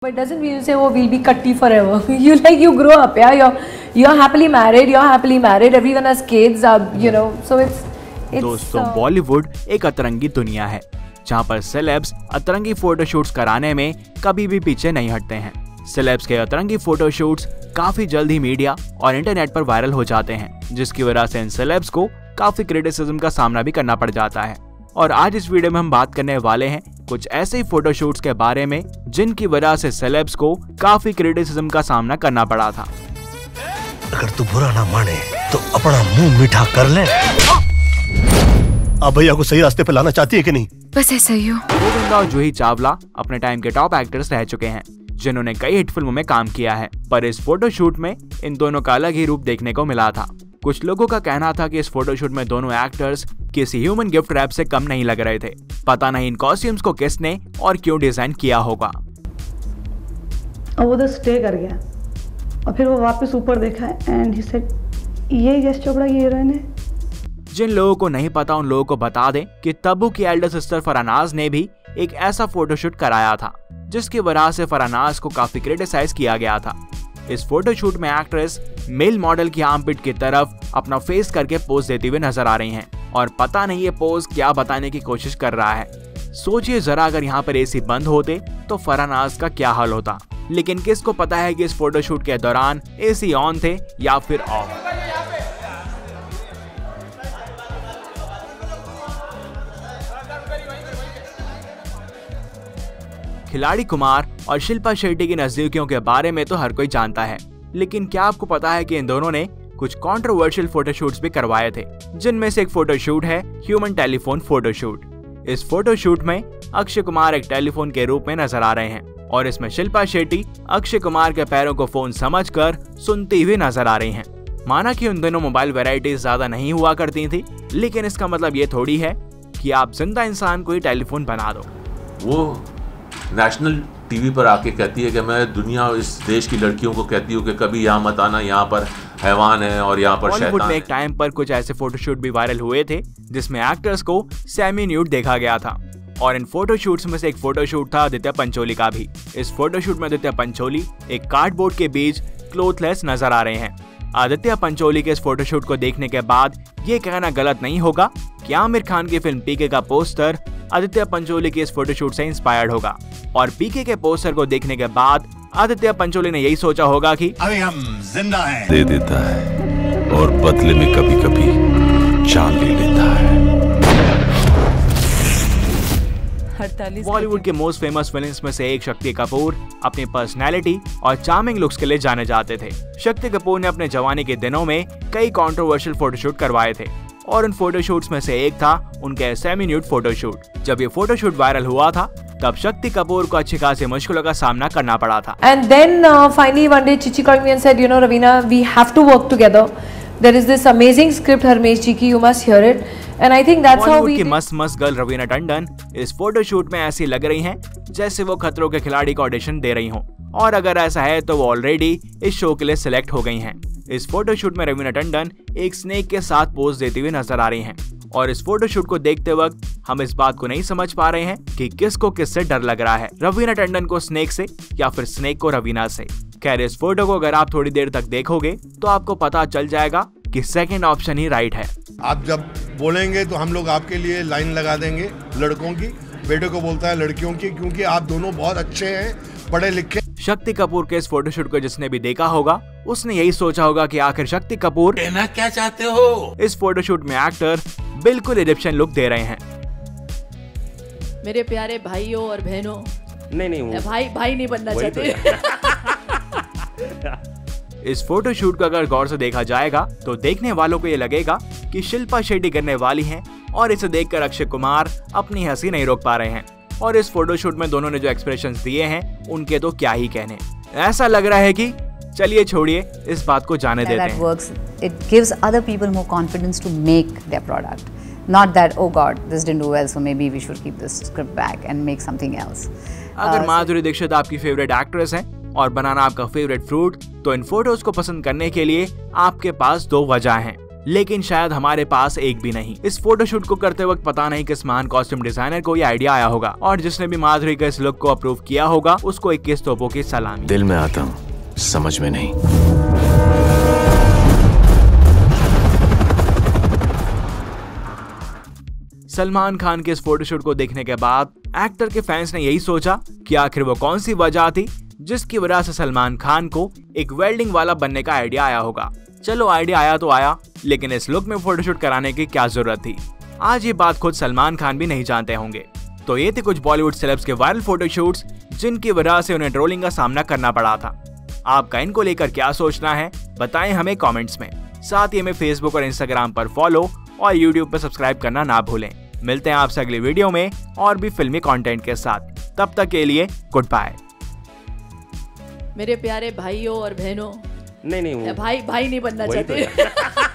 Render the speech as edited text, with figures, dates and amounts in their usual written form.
But doesn't mean you say, oh, we'll be cutty forever. You grow up, yeah. You're happily married. Everyone has kids, So it's दोस्तों, बॉलीवुड एक अतरंगी दुनिया है जहाँ पर celebs अतरंगी फोटोशूट्स कराने में कभी भी पीछे नहीं हटते हैं। सेलेब्स के अतरंगी फोटोशूट्स काफी जल्द ही मीडिया और इंटरनेट पर वायरल हो जाते हैं, जिसकी वजह से इन सेलेब्स को काफी क्रिटिसिज्म का सामना भी करना पड़ जाता है। और आज इस वीडियो में हम बात करने वाले हैं कुछ ऐसे ही फोटोशूट्स के बारे में जिनकी वजह से सेलेब्स को काफी क्रिटिसिज्म का सामना करना पड़ा था। अगर तू बुरा ना माने तो अपना मुंह मीठा कर ले। आप भैया को सही रास्ते पे लाना चाहती है कि नहीं? बस ऐसा ही हो। गोविंदा और जूही चावला अपने टाइम के टॉप एक्टर्स रह चुके हैं जिन्होंने कई हिट फिल्मों में काम किया है, पर इस फोटोशूट में इन दोनों का अलग ही रूप देखने को मिला था। कुछ लोगों का कहना था कि इस फोटोशूट में दोनों एक्टर्स किसी ह्यूमन गिफ्ट रैप से कम नहीं लग रहे थे। पता नहीं इन कॉस्ट्यूम्स को किसने और क्यों डिजाइन किया होगा। और वो उधर स्टे कर गया और फिर वो वापस ऊपर देखा एंड ही सेड, ये यश चोपड़ा की हीरोइन है। जिन लोगों को नहीं पता उन लोगों को बता दें कि तब्बू की एल्डर सिस्टर फरहानाज ने भी एक ऐसा फोटोशूट कराया था, जिसकी वजह से फरहानाज को काफी क्रिटिसाइज किया गया था। इस फोटोशूट में एक्ट्रेस मेल मॉडल की आर्मपिट की तरफ अपना फेस करके पोज देती हुई नजर आ रही हैं और पता नहीं ये पोज क्या बताने की कोशिश कर रहा है। सोचिए जरा, अगर यहाँ पर एसी बंद होते तो फरहानाज का क्या हाल होता। लेकिन किसको पता है कि इस फोटोशूट के दौरान एसी ऑन थे या फिर ऑफ। खिलाड़ी कुमार और शिल्पा शेट्टी की नजदीकियों के बारे में तो हर कोई जानता है, लेकिन क्या आपको पता है कि इन दोनों ने कुछ कंट्रोवर्शियल फोटोशूट्स भी करवाए थे, जिनमें से एक फोटोशूट है ह्यूमन टेलीफोन फोटोशूट। इस फोटोशूट में अक्षय कुमार एक टेलीफोन के रूप में नजर आ रहे हैं और इसमें शिल्पा शेट्टी अक्षय कुमार के पैरों को फोन समझकर सुनती हुई नजर आ रही हैं। माना कि उन दोनों मोबाइल वैरायटीज ज्यादा नहीं हुआ करती थी, लेकिन इसका मतलब ये थोड़ी है कि आप जिंदा इंसान को ही टेलीफोन बना दो। वो नेशनल टीवी पर आके कहती है कि मैं दुनिया इस देश की लड़कियों को कहती हूँ कि कभी यहाँ मत आना, यहाँ पर हैवान है और यहाँ पर शैतान है। बॉलीवुड में एक टाइम पर कुछ ऐसे फोटोशूट भी वायरल हुए थे जिसमें एक्टर्स को सेमी न्यूड देखा गया था, और इन फोटोशूट्स में से एक फोटोशूट था आदित्य पंचोली का भी। इस फोटोशूट में आदित्य पंचोली एक कार्डबोर्ड के बीच क्लोथलेस नजर आ रहे हैं। आदित्य पंचोली के इस फोटोशूट को देखने के बाद ये कहना गलत नहीं होगा कि आमिर खान की फिल्म पीके का पोस्टर आदित्य पंचोली के इस फोटोशूट से इंस्पायर्ड होगा, और पीके के पोस्टर को देखने के बाद आदित्य पंचोली ने यही सोचा होगा कि अभी हम जिंदा हैं। दे देता है और बदले में कभी कभी जान ले लेता है। बॉलीवुड के मोस्ट फेमस विलेंस में से एक शक्ति कपूर अपनी पर्सनैलिटी और चार्मिंग लुक्स के लिए जाने जाते थे। शक्ति कपूर ने अपने जवानी के दिनों में कई कंट्रोवर्शियल फोटोशूट करवाए थे, और उन फोटोशूट्स में से एक था उनके सेमी न्यूड फोटोशूट। जब ये फोटोशूट वायरल हुआ था तब शक्ति कपूर को अच्छी खासी मुश्किलों का सामना करना पड़ा था। And then finally one day Chichi called me and said, Raveena, we have to work together. There is this amazing script Harmesh ji ki, you must hear it. And I think that's how we. की मस्त girl Raveena Tandon इस photoshoot में ऐसी लग रही हैं जैसे वो खतरों के खिलाड़ी का ऑडिशन दे रही हों, और अगर ऐसा है तो वो ऑलरेडी इस शो के लिए सिलेक्ट हो गई हैं। इस फोटोशूट में रवीना टंडन एक स्नेक के साथ पोज देती हुई नजर आ रही हैं, और इस फोटोशूट को देखते वक्त हम इस बात को नहीं समझ पा रहे हैं कि किसको किससे डर लग रहा है, रवीना टंडन को स्नेक से या फिर स्नेक को रवीना से। खैर, इस फोटो को अगर आप थोड़ी देर तक देखोगे तो आपको पता चल जाएगा कि सेकंड ऑप्शन ही राइट है। आप जब बोलेंगे तो हम लोग आपके लिए लाइन लगा देंगे लड़कों की, बेटे को बोलता है लड़कियों की, क्योंकि आप दोनों बहुत अच्छे हैं, पढ़े लिखे। शक्ति कपूर के इस फोटोशूट को जिसने भी देखा होगा उसने यही सोचा होगा कि आखिर शक्ति कपूर कहना क्या चाहते हो? इस फोटोशूट में एक्टर बिल्कुल इजिप्शियन लुक दे रहे हैं। मेरे प्यारे भाइयों और बहनों, नहीं वो भाई नहीं बनना चाहते। इस फोटोशूट को अगर गौर से देखा जाएगा तो देखने वालों को ये लगेगा कि शिल्पा शेट्टी करने वाली हैं, और इसे देखकर अक्षय कुमार अपनी हंसी नहीं रोक पा रहे हैं। और इस फोटोशूट में दोनों ने जो एक्सप्रेशंस दिए हैं उनके तो क्या ही कहने। ऐसा लग रहा है कि चलिए छोड़िए, इस बात को जाने देते हैं। It gives other people more confidence to make their product. Not that, oh God, this didn't do well, so maybe we should keep this script back and make something else. अगर माधुरी दीक्षित आपकी फेवरेट एक्ट्रेस है और बनाना आपका favourite fruit, तो इन photos को पसंद करने के लिए आपके पास दो वजह हैं। लेकिन शायद हमारे पास एक भी नहीं। इस फोटोशूट को करते वक्त पता नहीं किस महान कॉस्ट्यूम डिजाइनर को ये आइडिया आया होगा और जिसने भी माधुरी का इस लुक को अप्रूव किया होगा उसको 21 तोपों की सलामी। दिल में आता हूँ, समझ में नहीं। सलमान खान के इस फोटोशूट को देखने के बाद एक्टर के फैंस ने यही सोचा कि आखिर वो कौन सी वजह थी जिसकी वजह से सलमान खान को एक वेल्डिंग वाला बनने का आइडिया आया होगा। चलो आइडिया आया तो आया, लेकिन इस लुक में फोटोशूट कराने की क्या जरूरत थी, आज ये बात खुद सलमान खान भी नहीं जानते होंगे। तो ये थे कुछ बॉलीवुड सेलेब्स के वायरल फोटोशूट्स जिनकी वजह से उन्हें ट्रोलिंग का सामना करना पड़ा था। आपका इनको लेकर क्या सोचना है बताएं हमें कमेंट्स में। साथ ही हमें फेसबुक और इंस्टाग्राम पर फॉलो और यूट्यूब पर सब्सक्राइब करना ना भूलें। मिलते हैं आपसे अगली वीडियो में और भी फिल्मी कंटेंट के साथ। तब तक के लिए गुड बाय। मेरे प्यारे भाइयों और बहनों, नहीं भाई नहीं बनना चाहते।